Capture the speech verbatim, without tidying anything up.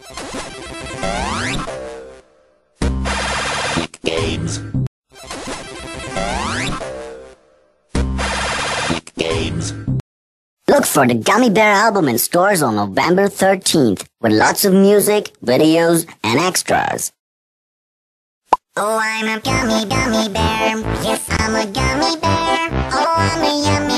Games. Games. Look for the Gummy Bear album in stores on November thirteenth with lots of music, videos, and extras. Oh, I'm a gummy, gummy bear. Yes, I'm a gummy bear. Oh, I'm a yummy